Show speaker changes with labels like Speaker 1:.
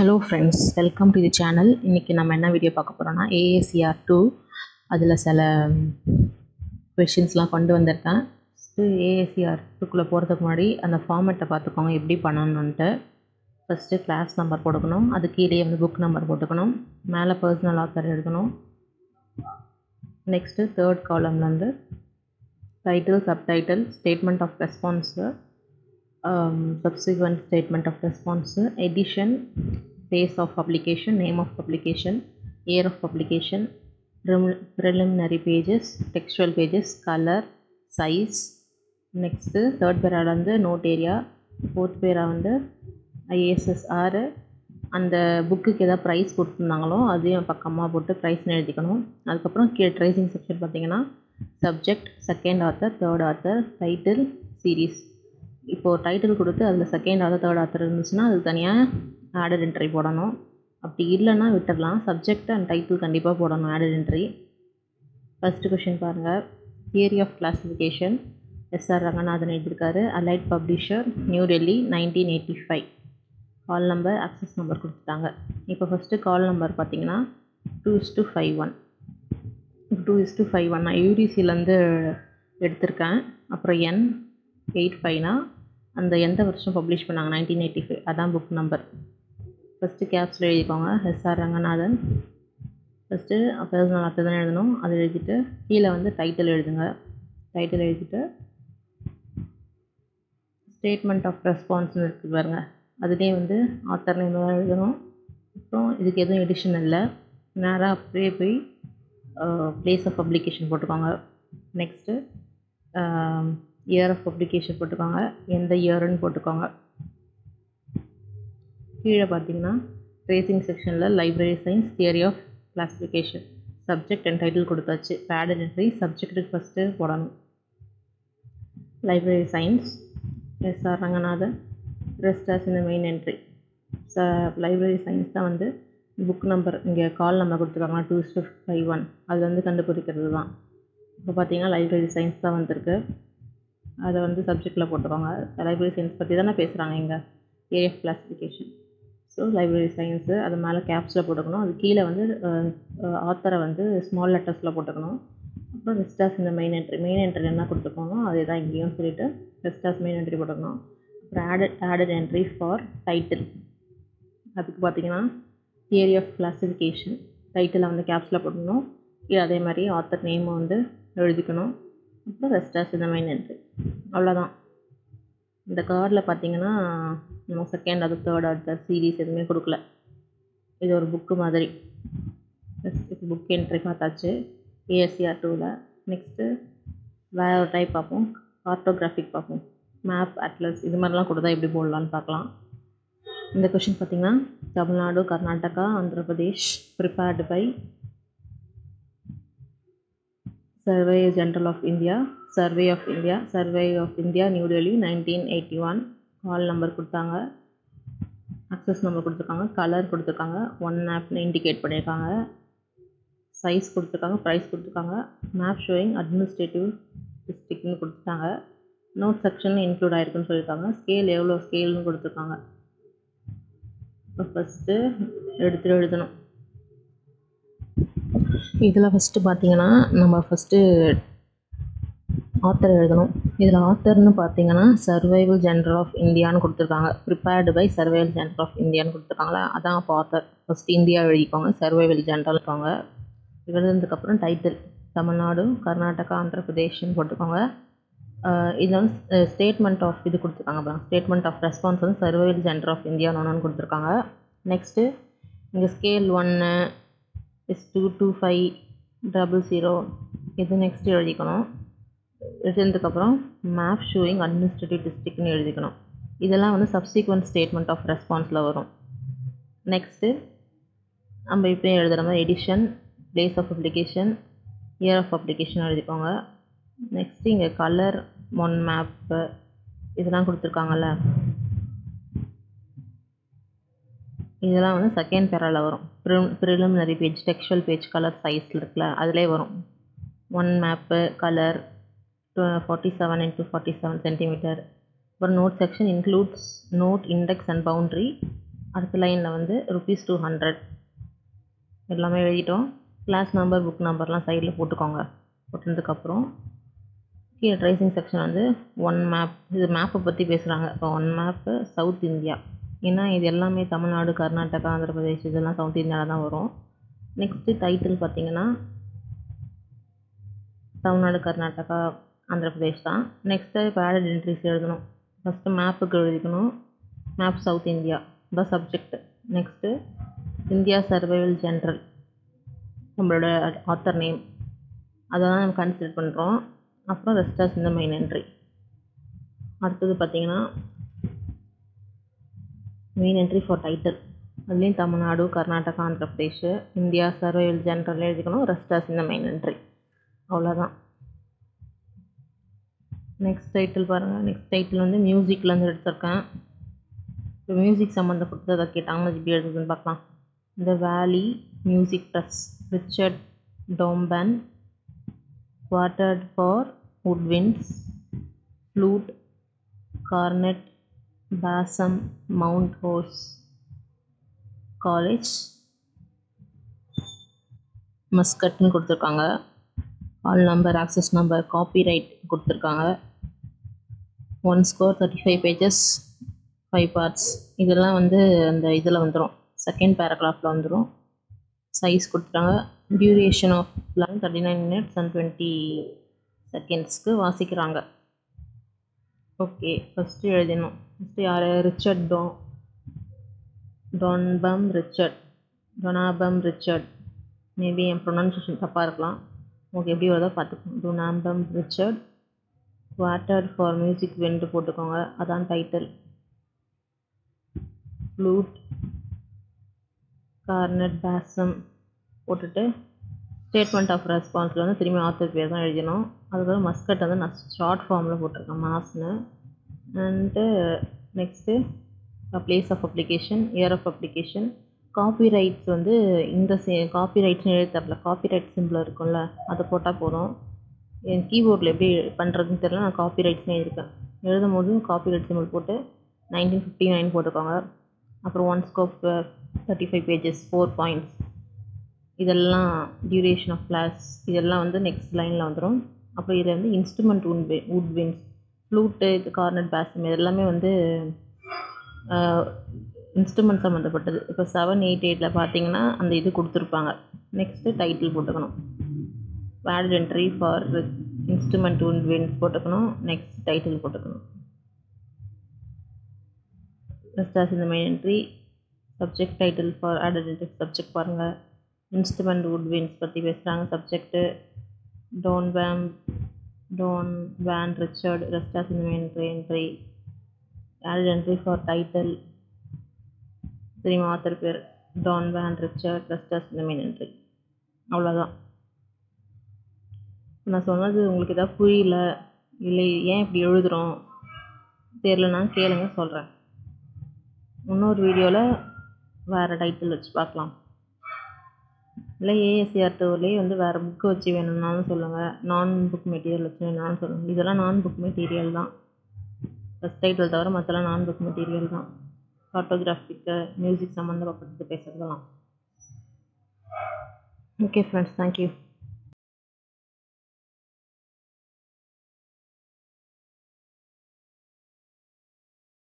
Speaker 1: Hello friends, welcome to the channel. இன்னைக்கு நம்ம என்ன வீடியோ பார்க்க போறோம்னா AACR 2 அதில் சில கொஷின்ஸ்லாம் கொண்டு வந்திருக்கேன். ஃபஸ்ட்டு AACR 2க்குள்ளே போகிறதுக்கு முன்னாடி அந்த ஃபார்மேட்டை பார்த்துக்கோங்க எப்படி பண்ணணுன்ட்டு. ஃபஸ்ட்டு கிளாஸ் நம்பர் போட்டுக்கணும், அது கீழே வந்து புக் நம்பர் போட்டுக்கணும், மேலே பர்சனல் ஆத்தர் எழுதணும். நெக்ஸ்ட்டு தேர்ட் காலம்லேருந்து title, subtitle, statement of response, subsequent statement of response, edition, place of publication, name of publication, year of publication, preliminary pages, textual pages, color, size. Next third para வந்து note area, fourth para வந்து ISSR, அந்த புக்குக்கு ஏதாவது price கொடுத்துருந்தாங்களோ அதையும் பக்கமாக போட்டு ப்ரைஸ்னு எழுதிக்கணும். அதுக்கப்புறம் ட்ரேசிங் செக்ஷன் பார்த்தீங்கன்னா subject, second author, third author, title, series. இப்போது டைட்டில் கொடுத்து அதில் செகண்ட் ஆத்தர், தேர்ட் ஆத்தர் இருந்துச்சுன்னா அது தனியாக ஆடட் என்ட்ரி போடணும். அப்படி இல்லைன்னா விட்டுடலாம். சப்ஜெக்ட் அண்ட் டைட்டில் கண்டிப்பாக போடணும் ஆடட் என்ட்ரி. ஃபஸ்ட்டு கொஷின் பாருங்கள். Theory of classification, S R Ranganathan எழுதியிருக்காரு. Allied publisher, New Delhi, 1985. Call number, access number கொடுத்துட்டாங்க. இப்போ ஃபஸ்ட்டு கால் நம்பர் பார்த்தீங்கன்னா 2:51. 2:51 நான் யூடிசிலேருந்து எடுத்திருக்கேன். அப்புறம் N85னா அந்த எந்த வருஷம் பப்ளிஷ் பண்ணாங்க, 1985, அதான் புக் நம்பர். ஃபஸ்ட்டு கேப்ஸில் எழுதிக்கோங்க, S R Ranganathan. First personal author தான் எழுதணும், அதை எழுதிட்டு கீழே வந்து டைட்டில் எழுதுங்க. டைட்டில் எழுதிட்டு ஸ்டேட்மெண்ட் ஆஃப் ரெஸ்பான்ஸ்னு இருக்குது பாருங்க, அதுலேயே வந்து ஆத்தர் நேம் தான் எழுதணும். அப்புறம் இதுக்கு எதுவும் எடிஷன் இல்லை, நேராக அப்படியே போய் பிளேஸ் ஆஃப் பப்ளிகேஷன் போட்டுக்கோங்க. நெக்ஸ்ட்டு இயர் ஆஃப் பப்ளிகேஷன் போட்டுக்கோங்க, எந்த இயருன்னு போட்டுக்கோங்க. கீழே பார்த்தீங்கன்னா ட்ரேசிங் செக்ஷனில் library science, theory of classification, subject and title கொடுத்தாச்சு. ஆடட் என்ட்ரி சப்ஜெக்ட்டுக்கு ஃபஸ்ட்டு போடணும். Library science, S R Ranganathan, rest as இந்த மெயின் என்ட்ரி. லைப்ரரி சயின்ஸ் தான் வந்து புக் நம்பர், இங்கே கால் நம்பர் கொடுத்துருக்காங்க 2:51, அது வந்து கண்டுபிடிக்கிறது தான். இப்போ பார்த்தீங்கன்னா லைப்ரரி சயின்ஸ் தான் வந்திருக்கு, அதை வந்து சப்ஜெக்டில் போட்டுக்கோங்க. லைப்ரரி சயின்ஸ் பற்றி தானே பேசுகிறாங்க இங்கே, A F classification. So library science அது மேலே கேப்ஸில் போட்டுக்கணும். அது கீழே வந்து ஆத்தரை வந்து ஸ்மால் லெட்டர்ஸில் போட்டுக்கணும். அப்புறம் ரெஸ்டாஸ் இந்த மெயின் என்ட்ரி, மெயின் என்ட்ரி என்ன கொடுத்துருக்கோம் அதே தான் இங்கேயும் சொல்லிவிட்டு ரெஸ்டாஸ் மெயின் என்ட்ரி போட்டுக்கணும். அப்புறம் ஆடட் என்ட்ரி ஃபார் டைட்டில், அதுக்கு பார்த்தீங்கன்னா தியரி ஆஃப் கிளாஸிஃபிகேஷன், டைட்டிலை வந்து கேப்ஸில் போட்டுக்கணும். கீழே அதே மாதிரி ஆத்தர் நேமை வந்து எழுதிக்கணும். அப்புறம் ரெஸ்டாஸ் இந்த மெயின் என்ட்ரி, அவ்வளோதான். இந்த கார்டில் பார்த்தீங்கன்னா நம்ம second author, third author, series எதுவுமே கொடுக்கல. இது ஒரு புக்கு மாதிரி. இப்போ புக் என்ட்ரி பார்த்தாச்சு AACR 2ல். நெக்ஸ்ட்டு வேறு ஒரு டைப் பார்ப்போம், கார்ட்டோகிராஃபிக் பார்ப்போம். மேப், அட்லஸ் இது மாதிரிலாம் கொடுத்தா எப்படி போடலான்னு பார்க்கலாம். இந்த கொஷின் பார்த்திங்கன்னா Tamil Nadu, Karnataka, Andhra Pradesh, prepared by survey general of India, survey of India, new Delhi, 1981. Call number கொடுத்தாங்க, ஆக்சஸ் நம்பர் கொடுத்துருக்காங்க, கலர் கொடுத்துருக்காங்க, 1 ஆப்னு இண்டிகேட் பண்ணியிருக்காங்க, சைஸ் கொடுத்துருக்காங்க, ப்ரைஸ் கொடுத்துருக்காங்க, மேப் ஷோயிங் அட்மினிஸ்ட்ரேட்டிவ் டிஸ்ட்ரிக்ட்னு கொடுத்துட்டாங்க, நோட் செக்ஷன் இன்க்ளூட் ஆகிருக்குன்னு சொல்லியிருக்காங்க, ஸ்கேல் எவ்வளோ ஸ்கேல்னு கொடுத்துருக்காங்க. இப்போ ஃபஸ்ட்டு எடுத்துகிட்டு எழுதணும். இதில் ஃபஸ்ட்டு பார்த்தீங்கன்னா நம்ம ஃபஸ்ட்டு ஆத்தர் எழுதணும். இதில் ஆத்தர்னு பார்த்தீங்கன்னா சர்வைவல் ஜென்ரல் ஆஃப் இந்தியான்னு கொடுத்துருக்காங்க. Prepared by survival general of இந்தியான்னு கொடுத்துருக்காங்களா, அதான் அப்போ ஆத்தர். ஃபஸ்ட்டு இந்தியா எழுதிக்கோங்க, சர்வைவல் ஜென்ரல் இருக்காங்க. எழுதுனதுக்கப்புறம் டைட்டில் தமிழ்நாடு, கர்நாடகா, ஆந்திர பிரதேஷ்னு போட்டுக்கோங்க. இதில் வந்து ஸ்டேட்மெண்ட் ஆஃப் இது கொடுத்துருக்காங்க பாருங்க, ஸ்டேட்மெண்ட் ஆஃப் ரெஸ்பான்ஸ் வந்து சர்வைவல் ஜென்ரல் ஆஃப் இந்தியா ஒன்று கொடுத்துருக்காங்க. நெக்ஸ்ட்டு இங்கே ஸ்கேல் 1 is 22500 இது நெக்ஸ்ட்டு எழுதிக்கணும். எழுதுனதுக்கப்புறம் மேப் ஷோயிங் அட்மினிஸ்ட்ரேட்டிவ் டிஸ்ட்ரிக்ட்னு எழுதிக்கணும். இதெல்லாம் வந்து சப்சீக்வெண்ட் ஸ்டேட்மெண்ட் ஆஃப் ரெஸ்பான்ஸில் வரும். நெக்ஸ்ட்டு நம்ம இப்போ எழுதுகிற மாதிரி edition, place of publication, year of publication எழுதிக்கோங்க. நெக்ஸ்ட்டு இங்கே கலர், 1 மேப்பு இதெல்லாம் கொடுத்துருக்காங்கல்ல, இதெல்லாம் வந்து செகண்ட் பேராவில் வரும். Preliminary page, textual page, colour, சைஸில் இருக்குல்ல அதிலே வரும். 1 மேப்பு, கலர் 47 × 47 சென்டிமீட்டர். அப்புறம் note section includes note, index and boundary. அடுத்த லைனில் வந்து ₹200 எல்லாமே எழுதிட்டோம். கிளாஸ் நம்பர் புக் நம்பர்லாம் சைடில் போட்டுக்கோங்க. போட்டதுக்கப்புறம் கீழே ட்ரேசிங் செக்ஷன் வந்து ஒன் மேப், இது மேப்பை பற்றி பேசுகிறாங்க. இப்போ ஒன் மேப்பு சவுத் இந்தியா, ஏன்னா இது எல்லாமே தமிழ்நாடு, கர்நாடகா, ஆந்திர பிரதேஷ் இதெல்லாம் சவுத் இந்தியாவில் தான் வரும். நெக்ஸ்ட்டு டைட்டில் பார்த்தீங்கன்னா தமிழ்நாடு, கர்நாடகா, ஆந்திர பிரதேஷ் தான். நெக்ஸ்ட்டு இப்போ ஆடட் என்ட்ரிஸ் எழுதணும். ஃபஸ்ட்டு மேப்புக்கு எழுதிக்கணும். மேப் சவுத் இந்தியா தான் subject. Next India survival general நம்மளோட ஆத்தர் நேம், அதெல்லாம் நம்ம கன்சிடர் பண்ணுறோம். அப்புறம் ரெஸ்டாஸ் இந்த மெயின் என்ட்ரி. அடுத்தது பார்த்தீங்கன்னா மெயின் என்ட்ரி ஃபார் டைட்டில், அதுலேயும் Tamil Nadu, Karnataka, Andhra Pradesh, India survival general எழுதிக்கணும். ரெஸ்டாஸ் இந்த மெயின் என்ட்ரி. அவ்வளோதான். நெக்ஸ்ட் டைட்டில் பாருங்கள். நெக்ஸ்ட் டைட்டில் வந்து மியூசிக்லேருந்து எடுத்திருக்கேன். இப்போ மியூசிக் சம்மந்தப்பட்டதை கேட்டாங்கன்னா எப்படி எழுதுதுன்னு பார்க்கலாம். இந்த valley music press, Richard Donovan, quartet for woodwinds, flute, cornet, bassum, mount horse, college, மஸ்கட்னு கொடுத்துருக்காங்க. Call number, access number, copyright கொடுத்துருக்காங்க. 1 score 35 pages 5 parts. இதெல்லாம் வந்து அந்த இதில் வந்துடும், செகண்ட் பேராகிராஃபில் வந்துடும். சைஸ் கொடுத்துட்டாங்க. டியூரேஷன் ஆஃப் 39 minutes and 20 secondsக்கு வாசிக்கிறாங்க. ஓகே, ஃபஸ்ட்டு எழுதணும். ஃபஸ்ட்டு யார்? Richard Donovan Richard, Donovan Richard. Maybe என் ப்ரொனன்சியேஷன் தப்பாக இருக்கலாம். ஓகே, எப்படி வருதோ பார்த்துக்கோங்க. Donovan Richard. Quartet for music வென்று போட்டுக்கோங்க, அதான் டைட்டில். ஃப்ளூட், கார்னட், பேசம் போட்டுட்டு ஸ்டேட்மெண்ட் ஆஃப் ரெஸ்பான்ஸில் வந்து திரும்பி ஆத்தர் பேர் தான் எழுதணும். அதுக்கப்புறம் மஸ்கட் வந்து நான் ஷார்ட் ஃபார்மில் போட்டிருக்கேன், மாஸ்னு. And next place of application, year of application. Copyrights வந்து இந்த காப்பிரைட்ஸ்னு எழுத தரல, காப்பிரைட் சிம்பிள் இருக்கும்ல, அதை போட்டால் போதும். என் கீபோர்டில் எப்படி பண்ணுறதுன்னு தெரியல, நான் காப்பிரைட்ஸ்னு எழுதியிருக்கேன். எழுதும் போது காப்பிரைட் சிம்பிள் போட்டு 1959 போட்டுக்கோங்க. அப்புறம் 1 scope 35 pages 4 points. இதெல்லாம் டியூரேஷன் ஆஃப் கிளாஸ், இதெல்லாம் வந்து நெக்ஸ்ட் லைனில் வந்துடும். அப்புறம் இதில் வந்து இன்ஸ்ட்ருமெண்ட் woodwinds, ஃப்ளூட்டு, இது கார்னட், பேசம் இதெல்லாமே வந்து இன்ஸ்ட்ருமெண்ட் சம்மந்தப்பட்டது. இப்போ 788 பார்த்தீங்கன்னா அந்த இது கொடுத்துருப்பாங்க. நெக்ஸ்ட்டு டைட்டில் போட்டுக்கணும். Added entry for instrument woodwinds போட்டுக்கணும். நெக்ஸ்ட் டைட்டில் போட்டுக்கணும். ரெஸ்டாஸ் இந்த main entry. Subject title for added entry. Subject பாருங்கள், இன்ஸ்ட்ருமெண்ட் woodwinds பற்றி பேசுகிறாங்க. Subject Donovan Richard. Rest as இந்த main entry. Added entry for title, திரும்ப author பேர் டான் வேன் ரிச்சர்ட். ரெஸ்டாஸ் இந்த மெயின் என்ட்ரி. அவ்வளோதான். நான் சொன்னது உங்களுக்கு எதாவது புரியல, இல்லை ஏன் இப்படி எழுதுகிறோம் தெரியலனா கேளுங்க, சொல்கிறேன். இன்னொரு வீடியோவில் வேறு டைட்டில் வச்சு பார்க்கலாம். இல்லை ஏஎஸ்சிஆர் டூர்லேயே வந்து வேறு புக்கு வச்சு வேணும்னாலும் சொல்லுங்கள், நான் புக் மெட்டீரியல் வச்சு வேணும்னாலும் சொல்லுங்கள். இதெல்லாம் நான் புக் மெட்டீரியல் தான். ஃபஸ்ட் டைட்டில் தவிர மற்றெல்லாம் நான் புக் மெட்டீரியல் தான். ஃபோட்டோகிராஃபிக்கு, மியூசிக் சம்மந்தப்பட்டு பேசுகிறதெல்லாம். Okay friends, thank you.